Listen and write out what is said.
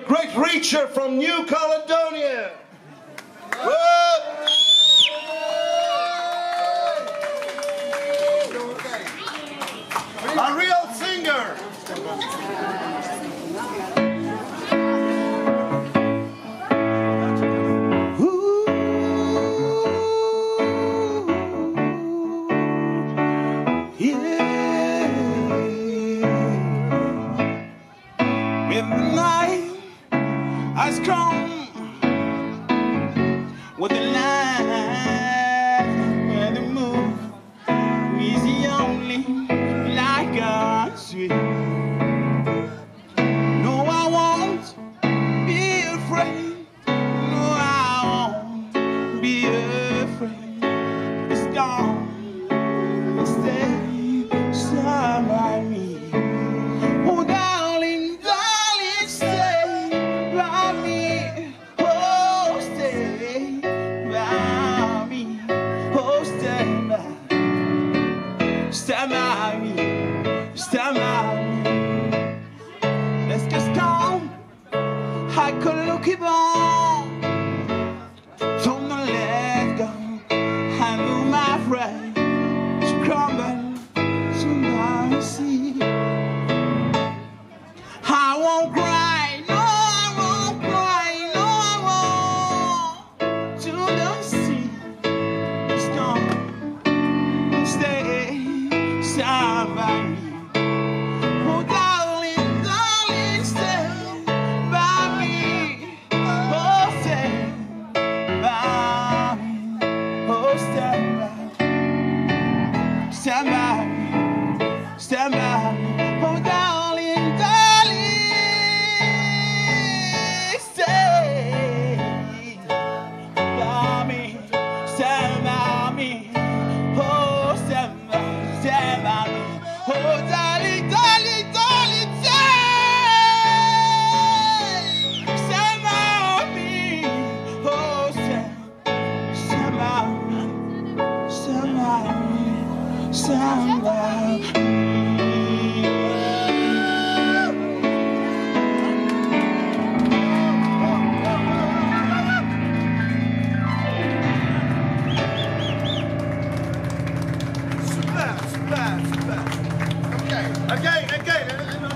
great reacher from New Caledonia. A real singer. Has come with the line where the moon is the only light God sweet. No, I won't be afraid. No, I won't be afraid. The storm will stay shine by me. Oh, darling, darling, stay. Stand by me, stand by me. Let's get strong. I could look it on. Don't let go. I know my friend to crumble to my sea. I won't cry, no, I won't cry, no, I won't. To the sea, the storm will stay. Stand by me. Oh, darling, darling, stand by me. Oh, stand by me. Oh, stand by me. Stand by me. Stand by me. Oh, darling, darling, stay by me. Stand by me. Oh, stand by me. Stand by me. Oh, darling, darling, darling, stand by me. Oh, stand by me. Stand by me. Stand by me.